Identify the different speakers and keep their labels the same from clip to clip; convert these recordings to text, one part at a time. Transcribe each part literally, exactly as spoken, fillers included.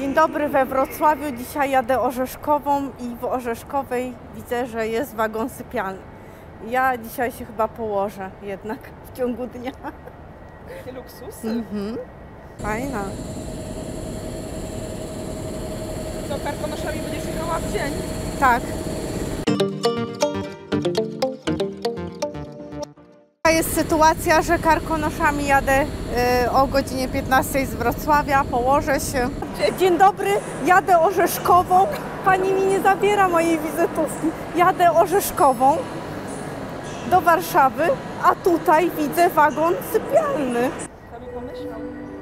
Speaker 1: Dzień dobry we Wrocławiu. Dzisiaj jadę Orzeszkową i w Orzeszkowej widzę, że jest wagon sypialny. Ja dzisiaj się chyba położę jednak w ciągu dnia.
Speaker 2: Jakie luksusy.
Speaker 1: Mhm. Fajna.
Speaker 2: Co, karkonoszami będziesz jechała w dzień?
Speaker 1: Tak. Jest sytuacja, że karkonoszami jadę y, o godzinie piętnastej z Wrocławia, położę się. Dzień dobry, jadę Orzeszkową. Pani mi nie zabiera mojej wizytówki. Jadę Orzeszkową do Warszawy, a tutaj widzę wagon sypialny.
Speaker 2: Kto by pomyślał?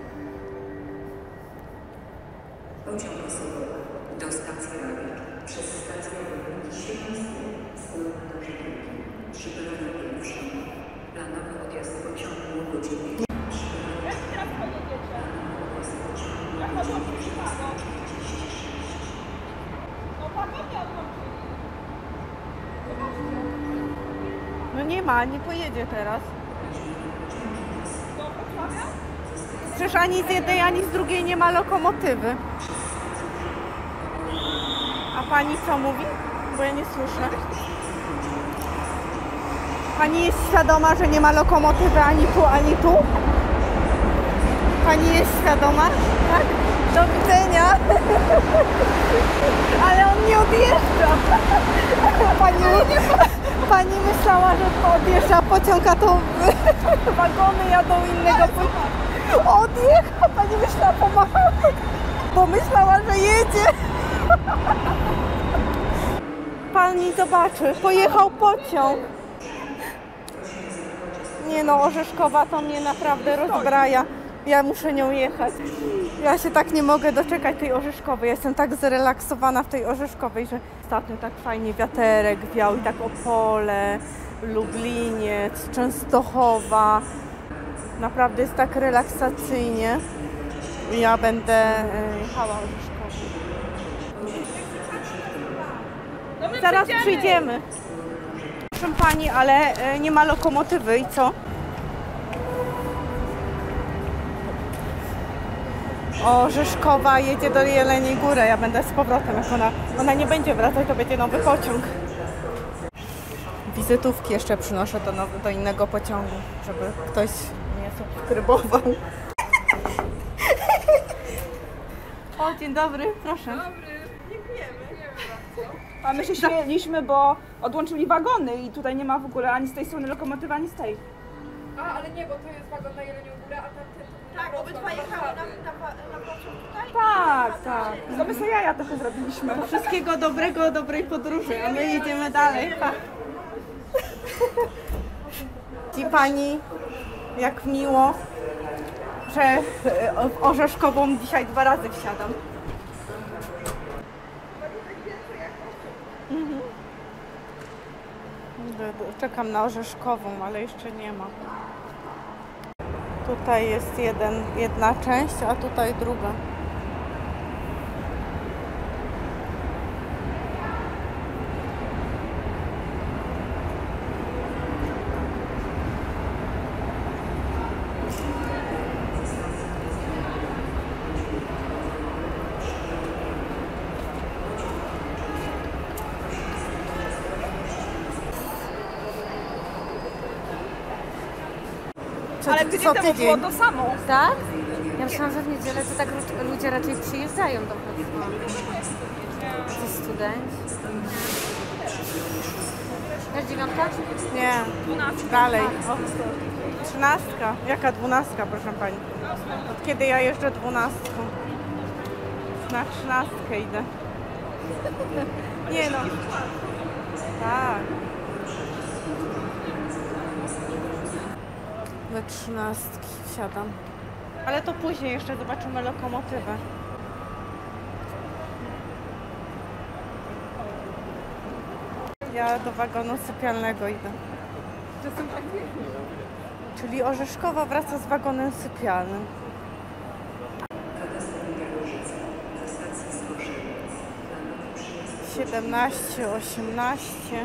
Speaker 3: Pociąg osobowy do stacji Rawicz przez stację Rawicz siedemset skłonna do Żydówki. Przybywanie pierwszą. Planowy odjazd pociągu o godzinie.
Speaker 2: Jak teraz pojedziecie? Jak odłączyć wagon? No wagon nie odłączyli.
Speaker 1: No nie ma, nie pojedzie teraz.
Speaker 2: Do Wrocławia?
Speaker 1: Przecież ani z jednej, ani z drugiej nie ma lokomotywy. A pani co mówi? Bo ja nie słyszę. Pani jest świadoma, że nie ma lokomotywy ani tu, ani tu? Pani jest świadoma? Tak? Do widzenia. Ale on nie odjeżdża. Pani, pani myślała, że odjeżdża pociąg, a to wagony jadą innego pociągu. Odjechał, pani myślała, pomachała. Pomyślała, że jedzie. Pani zobaczy, pojechał pociąg. Nie no, Orzeszkowa to mnie naprawdę rozbraja. Ja muszę nią jechać. Ja się tak nie mogę doczekać tej Orzeszkowej. Jestem tak zrelaksowana w tej Orzeszkowej, że ostatnio tak fajnie wiaterek wiał i tak Opole, Lubliniec, Częstochowa. Naprawdę jest tak relaksacyjnie. Ja będę jechała Orzeszkową.
Speaker 2: No my
Speaker 1: Zaraz
Speaker 2: przyjdziemy.
Speaker 1: przyjdziemy. Proszę pani, ale nie ma lokomotywy i co? Orzeszkowa jedzie do Jeleniej Góry. Ja będę z powrotem. Jak ona, ona nie będzie wracać, to będzie nowy pociąg. Wizytówki jeszcze przynoszę do, nowy, do innego pociągu, żeby ktoś mnie subskrybował. O, dzień dobry, proszę.
Speaker 2: Dobry, dziękujemy. A my się śmieliśmy, bo odłączyli wagony i tutaj nie ma w ogóle ani z tej strony lokomotywy, ani z tej.
Speaker 4: A, ale nie, bo to jest wagon na Jelenią Górę, a tamten...
Speaker 5: Tak, obydwa jechały na, na, na pociąg tutaj?
Speaker 2: Tak, tak. To my sobie jaja trochę zrobiliśmy.
Speaker 1: Wszystkiego dobrego, dobrej podróży, a my jedziemy dalej. Pa. Ci pani, jak miło, że w Orzeszkową dzisiaj dwa razy wsiadam. Mhm. Czekam na Orzeszkową, ale jeszcze nie ma. Tutaj jest jeden, jedna część, a tutaj druga. Co,
Speaker 2: Ale tydzień
Speaker 1: co
Speaker 2: temu było to samo.
Speaker 5: Tak? Ja myślałam, że w niedzielę to tak lu- ludzie raczej przyjeżdżają do Wrocławia. Ci studenci. Też dziewiątka?
Speaker 1: Nie, dalej. Trzynastka. Jaka dwunastka, proszę pani? Od kiedy ja jeżdżę dwunastką? Na trzynastkę idę. Nie no. Tak. We trzynastki wsiadam. Ale to później jeszcze zobaczymy lokomotywę. Ja do wagonu sypialnego idę. Czyli Orzeszkowa wraca z wagonem sypialnym. siedemnaście, osiemnaście.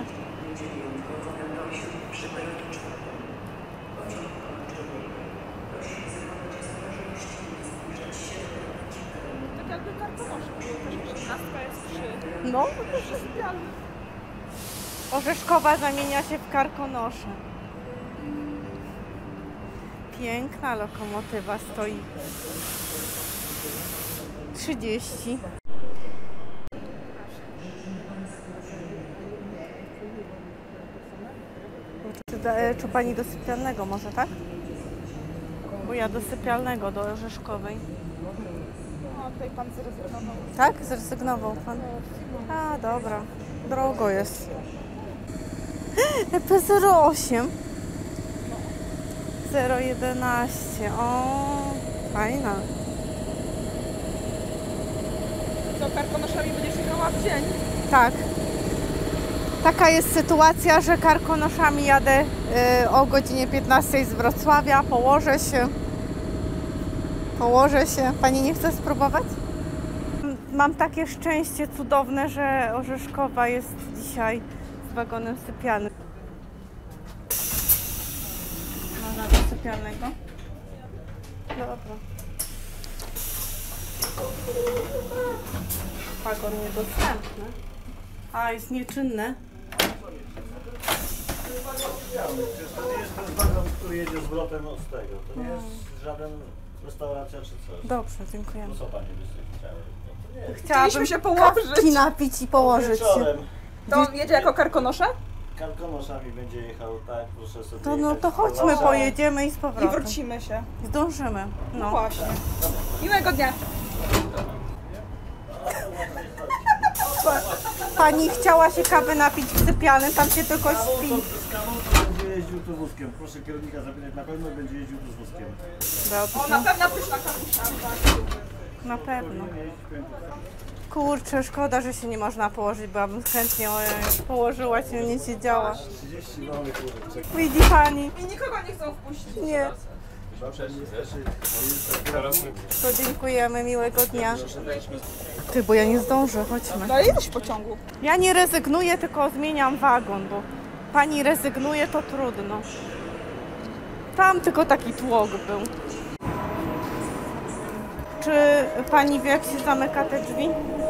Speaker 2: Tak jakby karkonosze. szesnastka jest przy...
Speaker 1: No,
Speaker 2: przy sypialni.
Speaker 1: Orzeszkowa zamienia się w Karkonosze. Piękna lokomotywa stoi. trzydzieści. Czy, da- czy pani do sypialnego może, tak? Bo ja do sypialnego, do Orzeszkowej.
Speaker 2: No, tutaj pan zrezygnował.
Speaker 1: Tak? Zrezygnował pan? A, dobra. Drogo jest. E P zero osiem. zero jedenaście. O, fajna.
Speaker 2: Co, Karkonoszami będziesz jechała w dzień?
Speaker 1: Tak. Taka jest sytuacja, że Karkonoszami jadę y, o godzinie piętnastej z Wrocławia. Położę się. Położę się. Pani nie chce spróbować? Mam takie szczęście cudowne, że Orzeszkowa jest dzisiaj z wagonem sypialnym. Można do sypialnego? Dobra. Wagon niedostępny. A, jest nieczynne.
Speaker 6: Przecież to nie jest ten wagon, który jedzie zwrotem od tego. To nie jest żaden restauracja czy coś.
Speaker 1: Dobrze, dziękujemy.
Speaker 6: No co pani byście chciały? No to nie.
Speaker 1: Chciałabym
Speaker 2: Chcieliśmy się położyć.
Speaker 1: kawki napić i położyć się.
Speaker 6: Wieczorem
Speaker 2: To on jedzie jako Karkonosze?
Speaker 6: Karkonoszami będzie jechał, tak, proszę sobie
Speaker 1: To no
Speaker 6: jechać
Speaker 1: to
Speaker 6: z
Speaker 1: chodźmy,
Speaker 6: powrotem.
Speaker 1: pojedziemy i z
Speaker 2: I
Speaker 1: powrotem.
Speaker 2: wrócimy się.
Speaker 1: Zdążymy.
Speaker 2: No
Speaker 1: No.
Speaker 2: właśnie. Miłego dnia.
Speaker 1: Pani chciała się kawy napić w sypialnym, tam się tylko śpi.
Speaker 6: Z kaną to będzie jeździł tu wózkiem. Proszę kierownika zapytać, na pewno będzie jeździł tu z wózkiem.
Speaker 2: O, na
Speaker 1: Dobrze,
Speaker 2: pewno pyszna kawusia.
Speaker 1: na pewno.
Speaker 6: Nie jeździć, powiem tak.
Speaker 1: Kurczę, szkoda, że się nie można położyć, bo ja bym chętnie ojej, położyła się, nie siedziała.
Speaker 6: trzydzieści mamy kurczę.
Speaker 1: Widzi pani?
Speaker 2: I nikogo nie chcą wpuścić.
Speaker 1: Nie. To dziękujemy, miłego dnia. Ty, bo ja nie zdążę, chodźmy.
Speaker 2: No ale jedziesz w pociągu.
Speaker 1: Ja nie rezygnuję, tylko zmieniam wagon, bo pani rezygnuje, to trudno. Tam tylko taki tłok był. Czy pani wie, jak się zamyka te drzwi?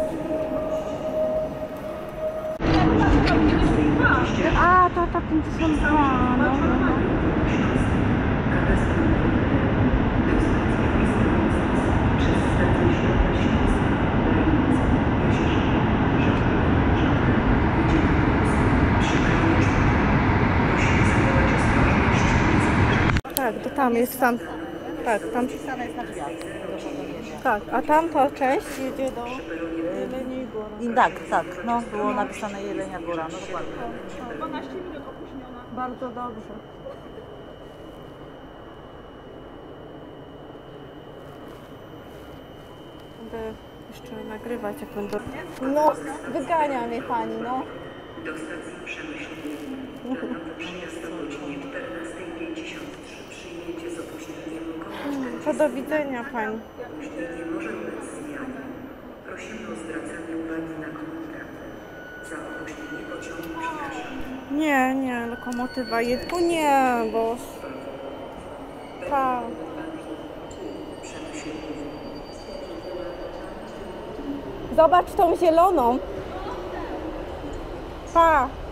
Speaker 1: A, to ta pięćdziesiąt dwa, no, no, no. Tak, to tam jest tam. Tak, tam. Tak, a tamta część jedzie do Jeleniej Góry.
Speaker 7: I tak, tak, no było napisane Jelenia Góra, no dokładnie.
Speaker 2: dwanaście minut opóźniona.
Speaker 1: Bardzo dobrze. Będę jeszcze nagrywać, jak będę... No, wygania mnie pani, no.
Speaker 3: Do stacji Przemyśl. Planowy przyjazd o godzinie czternastej pięćdziesiąt trzy. Przyjmiecie z opóźnieniem około
Speaker 1: To do widzenia pani.
Speaker 3: Opóźnienie może ulec zmianie. Prosimy o zwracanie uwagi na komunikaty. Za opóźnienie pociągu przepraszamy.
Speaker 1: Nie, nie, lokomotywa jest. Tu nie, bo... Tak. Zobacz tą zieloną. Pa.